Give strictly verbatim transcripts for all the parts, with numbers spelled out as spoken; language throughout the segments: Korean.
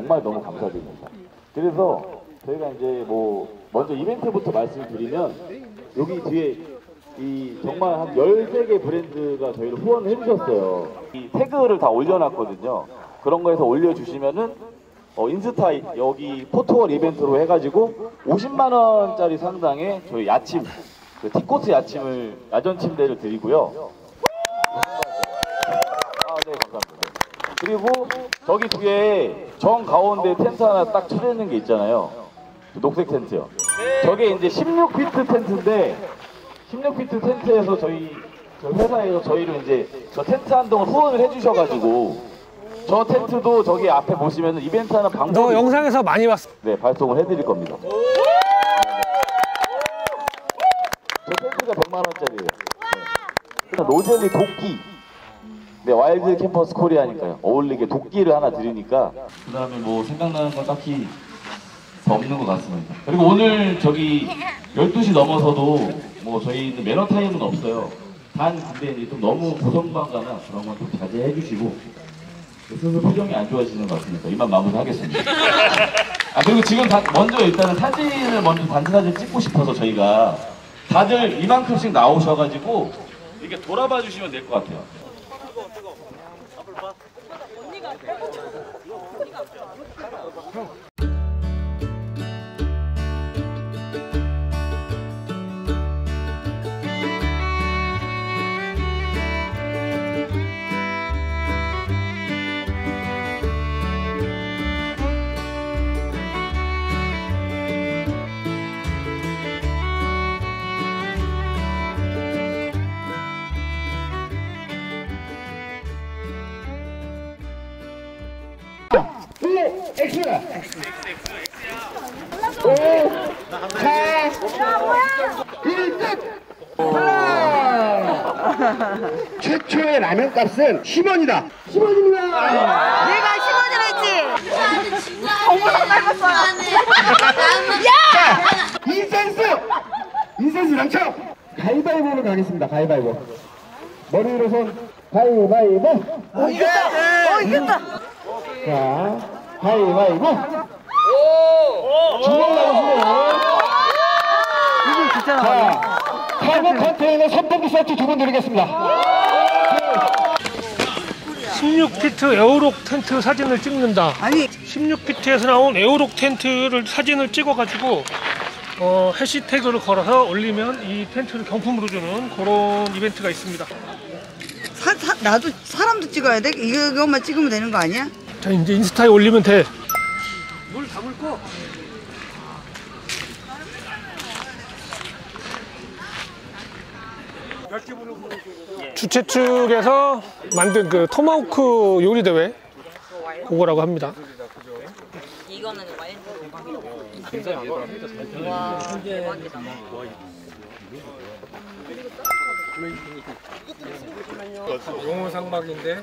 정말 너무 감사드립니다. 그래서 저희가 이제 뭐 먼저 이벤트부터 말씀드리면 여기 뒤에 이 정말 한 열세 개 브랜드가 저희를 후원을 해주셨어요. 이 태그를 다 올려놨거든요. 그런 거에서 올려주시면은 어, 인스타 여기 포토월 이벤트로 해가지고 오십만 원짜리 상당의 저희 야침, 그 티코스 야침을, 야전 침대를 드리고요. 아, 네, 감사합니다. 그리고 저기 뒤에 정 가운데 텐트 하나 딱 쳐져 있는 게 있잖아요. 녹색 텐트요. 저게 이제 십육 피트 텐트인데 십육 피트 텐트에서 저희 저 회사에서 저희를 이제 저 텐트 한 동을 후원을 해주셔가지고 저 텐트도 저기 앞에 보시면 이벤트 하는 방법. 너 영상에서 많이 봤어. 네, 발송을 해드릴 겁니다. 저 텐트가 백만 원짜리예요. 네. 로젤리 도끼. 네, 와일드 캠퍼스 코리아니까요. 어울리게 도끼를 하나 드리니까 그 다음에 뭐 생각나는 건 딱히 더 없는 것 같습니다. 그리고 오늘 저기 열두 시 넘어서도 뭐 저희는 매너 타임은 없어요. 단 근데 이제 좀 너무 고성방가나 그런 건 좀 자제해 주시고 스스로 표정이 안 좋아지는 것 같으니까 이만 마무리하겠습니다. 아 그리고 지금 다 먼저 일단은 사진을 먼저 단체 사진 찍고 싶어서 저희가 다들 이만큼씩 나오셔가지고 이렇게 돌아봐 주시면 될 것 같아요. X! 오, 사, 일 끝! 최초의 라면 값은 십 원이다! 십 원입니다! 내가 십 원이라 했지! 어머나 닮았어요! 야! 인센스! 인센스 당첨! 가위바위보로 가겠습니다, 가위바위보. 머리 위로 손, 가위바위보! 어, 이겼다! 어, 이겼다! 자, 가위바위보! 주먹 나오시네요. 이거 진짜 자, 카고 컨테이너 선풍기 세트 두 분 드리겠습니다. 십육 피트 에어록 텐트 사진을 찍는다. 아니 십육 피트에서 나온 에어록 텐트를 사진을 찍어가지고 어, 해시태그를 걸어서 올리면 이 텐트를 경품으로 주는 그런 이벤트가 있습니다. 사, 사, 나도 사람도 찍어야 돼? 이것만 찍으면 되는 거 아니야? 자 이제 인스타에 올리면 돼. 물 담을 거. 주최 측에서 만든 그 토마호크 요리 대회 그거라고 합니다. 이거는 와인드 와 대박이다. 용호 상막인데.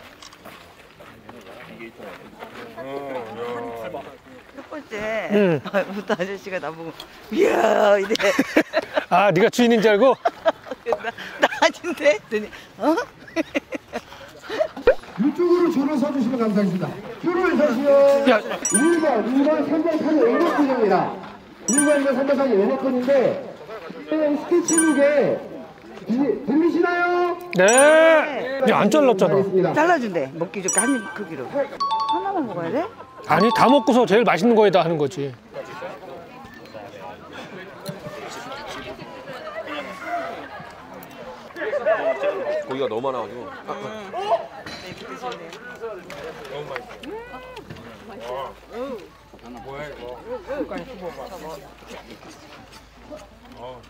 첫 번째 응. 부터 아저씨가 나보고 이야 이래. 아 네가 주인인 줄 알고? 나, 나 아닌데? 그랬더니 어? 이쪽으로 줄을 서주시면 감사하겠습니다. 줄을 서시면 야. 일 번, 이 번, 삼 번, 사 번 에어컨입니다. 일 번, 이 번, 삼 번, 사 번 에어컨인데 스케치북에 들리시나요? 네. 야, 안 잘랐잖아. 잘라준대. 먹기 좋게 한 입 크기로. 하나만 먹어야 돼? 아니 다 먹고서 제일 맛있는 거에다 하는 거지. 고기가 너무 많아가지고. 아, 아. 너무 맛있어. 음. 뭐야 이거? 끝까지 씹어봐. 어.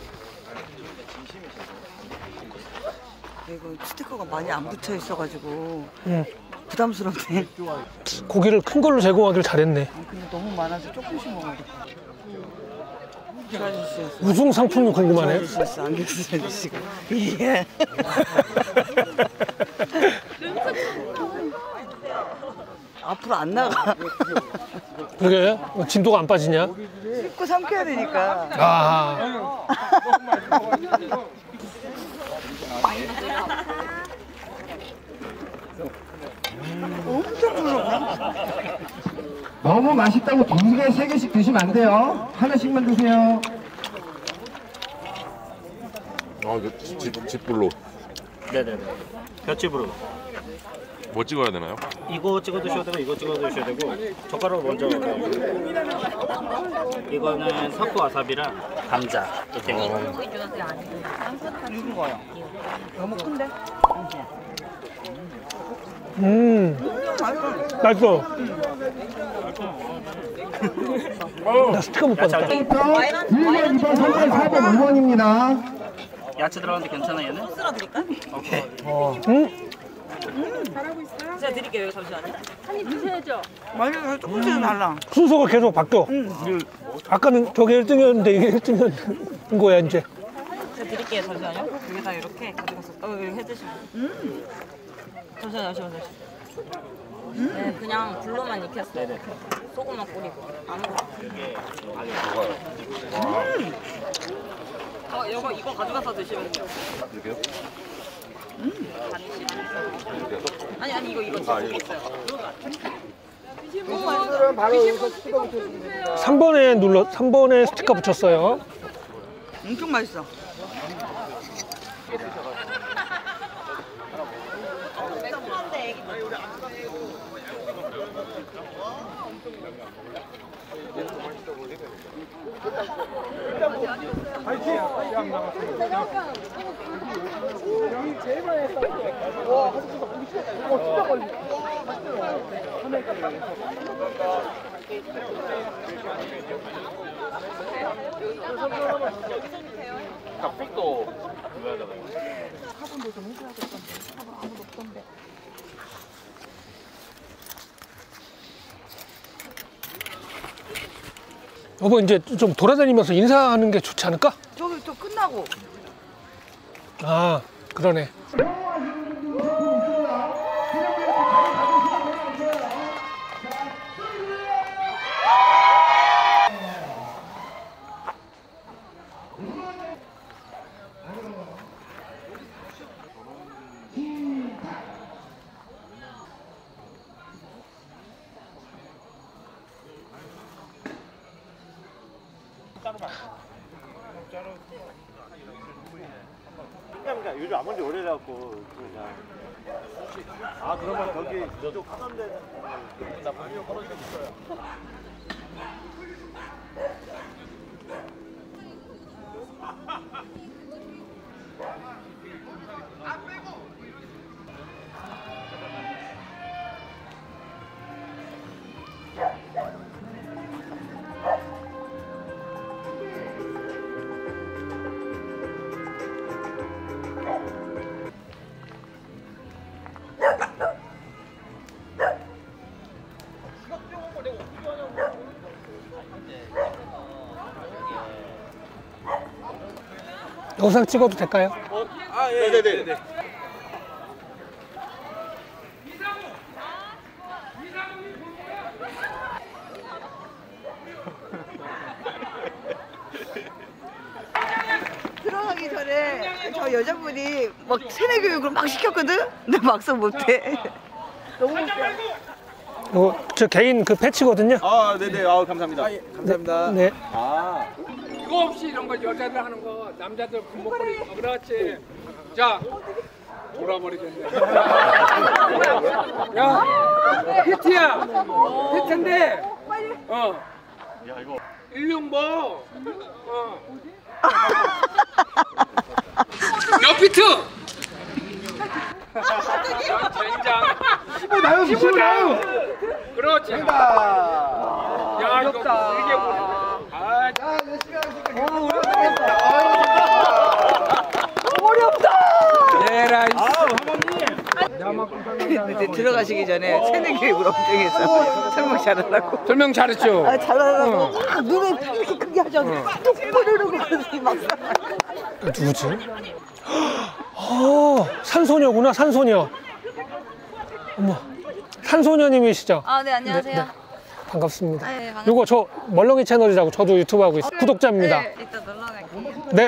이거 스티커가 많이 안 붙여 있어가지고 응. 부담스럽네. 고기를 큰 걸로 제공하길 잘했네. 아, 근데 너무 많아서 조금씩 먹어야겠다. 저 아저씨였어. 우승 상품이 궁금하네. 저 아저씨였어. 안경 쓴 아저씨가. 예. 앞으로 안 나가. 그게 진도가 안 빠지냐? 씹고 삼켜야 되니까. 아. 엄청 부러워. 너무 맛있다고 두 개, 세 개씩 드시면 안 돼요. 하나씩만 드세요. 아, 이거 집, 집불로. 네네네. 볏짚으로. 뭐 찍어야 되나요? 이거 찍어 드셔도 되고 이거 찍어 드셔도 되고 젓가락으로 먼저 먹어요. 이거는 사쿠 와사비랑 감자 이렇게. 너무 큰데? 음, 맛있어. 나 스티커 못 받았다. 일 번, 이 번, 삼 번, 사 번, 오 번입니다. 야채 들어가는데 괜찮아 얘는? 쓸어 드릴까? 오케이. 음, 제가 드릴게요. 잠시만요. 맛이 조금씩은 달라. 순서가 계속 바뀌어. 아까는 저게 일 등이었는데 이게 일 등인 거야 이제. 제가 드릴게요. 잠시만요. 여기다 이렇게 가져가서 어, 여기 해드시고. 음. 잠시만요. 잠시만요. 음. 네, 그냥 불로만 익혔어요. 소금만 뿌리고. 아무것도. 음. 어, 이거 이거 가져가서 드시면 돼요. 이렇게요? 음. 아니 아니 이거 이거 진짜 있어요. 삼 번에 눌러 삼 번에 스티커 붙였어요. 엄청 맛있어. 여보 이제 좀 돌아다니면서 인사하는 게 좋지 않을까? 저기 또 끝나고. 아 그러네. 그러니까 요즘 안 본 지 오래돼갖고 그냥 아 그러면 거기 쪽 하던 데는 나 방금 떨어지고 있어요. 영상 찍어도 될까요? 아 예, 네네네. 들어가기 전에 저 여자분이 막 세뇌 교육을 막 시켰거든? 근데 막상 못해. 너무 웃겨. 어, 저 개인 그 패치거든요. 아 네네. 아 감사합니다. 감사합니다. 네. 아 이거 없이 이런 거 여자들 하는 거 남자들 군목걸이 어, 그렇지. 자 돌아버리겠네. 야 히트야 히트인데 어 일륜보 어 몇 피트 젠장 어, 나요, 십오 나요 그렇지 아, 야 이거 길게 보네 아 근데 들어가시기 전에 세뇌 교육을 엄청 했어. 설명 잘하라고. 설명 잘했죠 아, 잘하라고. 아, 눈에 이렇게 크게 하잖아. 똑바로 이러고 그러더니 막상. 누구지? 어, 산소녀구나, 산소녀. 어머, 산소녀님이시죠? 아, 네, 안녕하세요. 네, 네. 반갑습니다. 아, 네, 반갑습니다. 요거 저 멀렁이 채널이라고 저도 유튜브 하고 있어요. 구독자입니다. 네, 이따 놀러 갈게요. 네.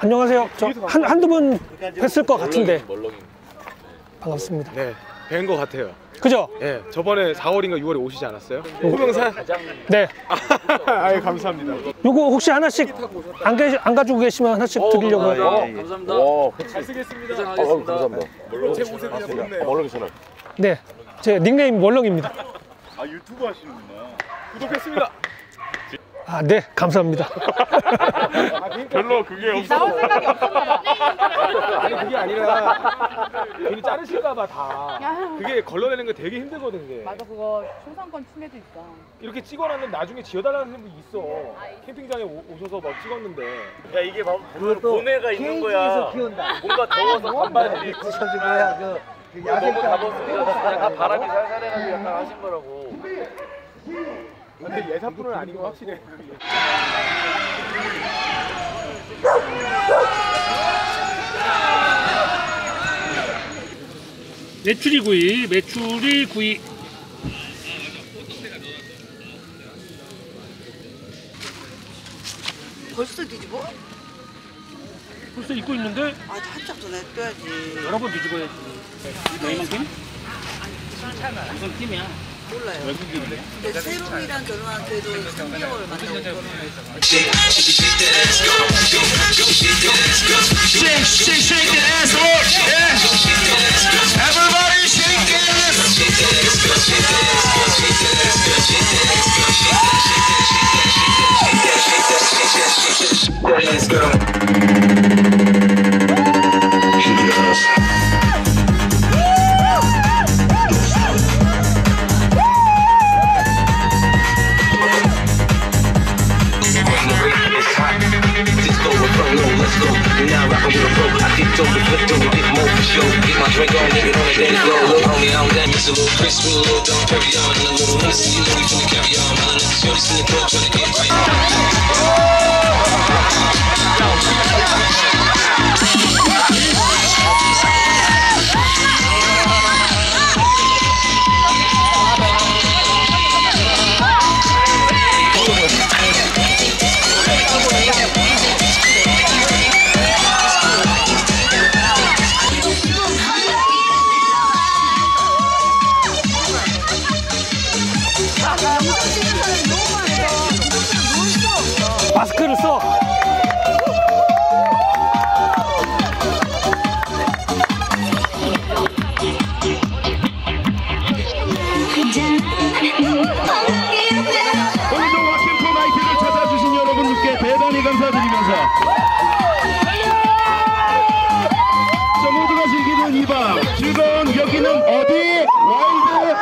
안녕하세요. 저 한, 한두 번 뵀을 것 같은데. 반갑습니다. 네, 뵌 것 같아요. 그죠? 예, 저번에 사월인가 유월에 오시지 않았어요? 호명산? 네. 아유, 감사합니다. 요거 혹시 하나씩 안, 계, 안 가지고 계시면 하나씩 드리려고 해요. 어, 감사합니다. 오, 잘 쓰겠습니다. 어, 감사합니다. 제 옷에 그냥 좋네요. 멀렁이 채널. 네. 제 닉네임 월렁입니다. 아 유튜브 하시는구나. 구독했습니다. 아, 네. 감사합니다. 별로 그게 없어. 나올 생각이 없었나 봐. 아니, 그게 아니라 괜히 자르실까봐 다. 그게 걸러내는 거 되게 힘들거든, 그게. 맞아, 그거 초상권 침해도 있어. 이렇게 찍어놨는데 나중에 지어달라는 분이 있어. 캠핑장에 오, 오셔서 막 찍었는데. 야 이게 봐 보면 고뇌가 있는 거야. 뭔가 더워서 반바지 입고 뭐야 그, 그 너무 더웠으니까 약간 바람이 살살 해가지고 약간 하신 거라고. 근데 예사뿐은 아닌 거 확실해. 메추리 구이, 메추리 구이. 벌써 뒤집어? 벌써 입고 있는데 아, 살짝 더 냅둬야지. 여러 번 뒤집어야지. 너희만큼? 무슨 팀이야? 몰라요. 근데 세롬이랑 결혼한 그래도 삼 개월 만나고 결혼을 Let's go. Now rockin' with a pro, I kicked over, flipped over, get more for show. Get my drink on, nigga, on the dance floor. Little homie, I don't damn, mix a little Chris, with a little Don Perignon, and a little Hennessy, you know we finna carry on. My niggas shorty in the club, tryna get right. 마스크를 써. 오늘도 와캠프 나이트를 찾아주신 여러분들께 대단히 감사드리면서 자, 모두가 즐기는 이 밤 즐거운 여기는 어디? 와일드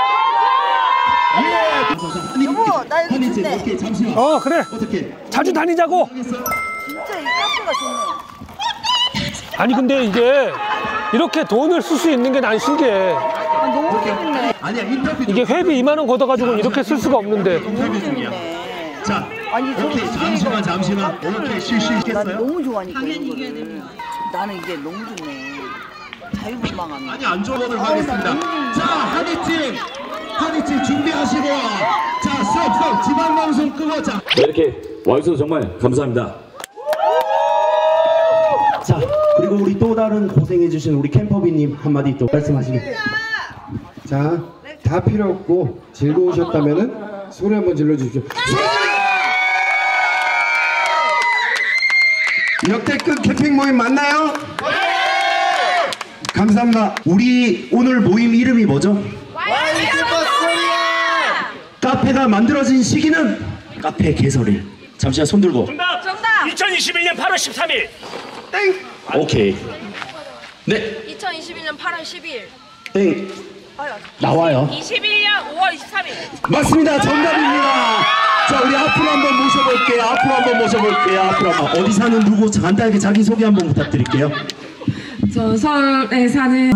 예. 여보, 나 이거 좋네. 오케이, 잠시만. 어, 그래. 어떻게? 자주 다니자고. 진짜 이 카페가 좋네. 아니 근데 이게 이렇게 돈을 쓸 수 있는 게 난 신기해. 아, 너무 재밌네. 아니야, 인터뷰. 이게 회비 이만 원 걷어가지고 이렇게 쓸 수가 없는데. 인터뷰 중이야. 자, 아니, 저는 오케이, 이게 잠시만, 이거 잠시만. 너무 오케이, 쉬쉬겠어요? 난 너무 좋아하니까 이런 거를. 나는 이게 너무 좋네. 자유분방함이. 아니, 안 줘보도록 하겠습니다. 자, 한이팀, 한이팀 준비하시고, 자, 스톱, 스톱, 지방방송 끄고, 자. 이렇게 와주셔서 정말 감사합니다. 자, 그리고 우리 또 다른 고생해주신 우리 캠퍼비님 한마디 또 말씀하시겠습니다. 자, 다 필요 없고 즐거우셨다면은 소리 한번 질러주십시오. 역대급 캠핑 모임 맞나요? 감사합니다. 우리 오늘 모임 이름이 뭐죠? 카페가 만들어진 시기는 카페 개설일. 잠시만 손 들고. 정답! 정답! 이천이십일 년 팔월 십삼일. 땡! 오케이. 네. 이천이십일 년 팔월 십이일. 땡. 나와요. 이십일 년 오월 이십삼일. 맞습니다. 정답입니다. 자, 우리 앞으로 한번 모셔볼게요. 앞으로 한번 모셔볼게요. 앞으로 한번. 어디 사는 누구 간단하게 자기소개 한번 부탁드릴게요. 저 서울에 사는.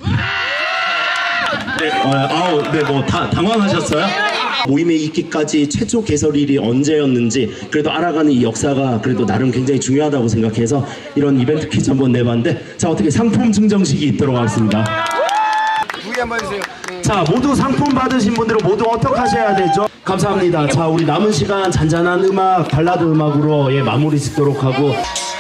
네, 어, 아우, 네, 뭐 다 당황하셨어요? 모임에 있기까지 최초 개설일이 언제였는지 그래도 알아가는 이 역사가 그래도 나름 굉장히 중요하다고 생각해서 이런 이벤트 퀴즈 한번 내봤는데, 자, 어떻게 상품 증정식이 있도록 하겠습니다. 무기 한번 해주세요. 자, 모두 상품 받으신 분들은 모두 어떻게 하셔야 되죠? 감사합니다. 자, 우리 남은 시간 잔잔한 음악, 발라드 음악으로 예, 마무리 짓도록 하고.